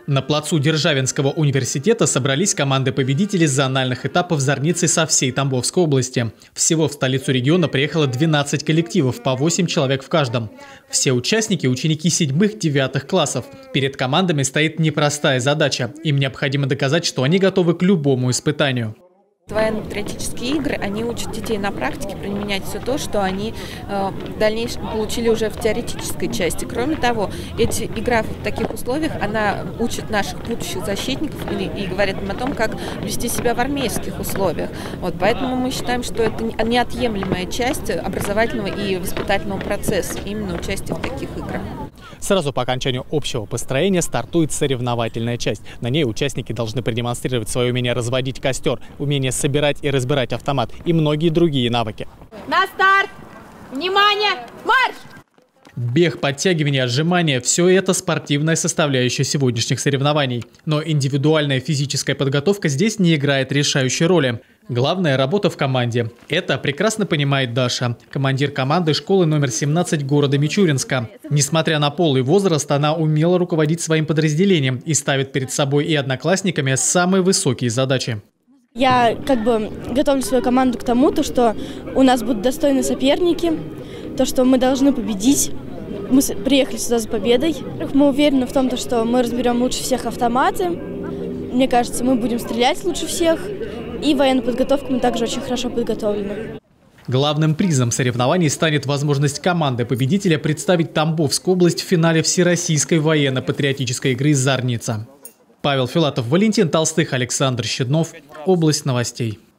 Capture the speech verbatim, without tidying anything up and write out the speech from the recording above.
На плацу Державинского университета собрались команды-победителей зональных этапов Зорницы со всей Тамбовской области. Всего в столицу региона приехало двенадцать коллективов, по восемь человек в каждом. Все участники – ученики седьмых-девятых классов. Перед командами стоит непростая задача. Им необходимо доказать, что они готовы к любому испытанию. Военно-патриотические игры, они учат детей на практике применять все то, что они э, в дальнейшем получили уже в теоретической части. Кроме того, эти, игра в таких условиях, она учит наших будущих защитников и, и говорит им о том, как вести себя в армейских условиях. Вот, поэтому мы считаем, что это неотъемлемая часть образовательного и воспитательного процесса, именно участие в таких играх. Сразу по окончанию общего построения стартует соревновательная часть. На ней участники должны продемонстрировать свое умение разводить костер, умение собирать и разбирать автомат и многие другие навыки. На старт! Внимание! Марш! Бег, подтягивание, отжимания – все это спортивная составляющая сегодняшних соревнований. Но индивидуальная физическая подготовка здесь не играет решающей роли. Главная работа в команде. Это прекрасно понимает Даша, командир команды школы номер семнадцать города Мичуринска. Несмотря на пол и возраст, она умела руководить своим подразделением и ставит перед собой и одноклассниками самые высокие задачи. Я как бы готовлю свою команду к тому, то, что у нас будут достойные соперники, то, что мы должны победить. Мы приехали сюда за победой. Мы уверены в том, что мы разберем лучше всех автоматы. Мне кажется, мы будем стрелять лучше всех. И военную подготовку мы также очень хорошо подготовлены. Главным призом соревнований станет возможность команды победителя представить Тамбовскую область в финале Всероссийской военно-патриотической игры «Зорница». Павел Филатов, Валентин Толстых, Александр Щеднов. Область новостей.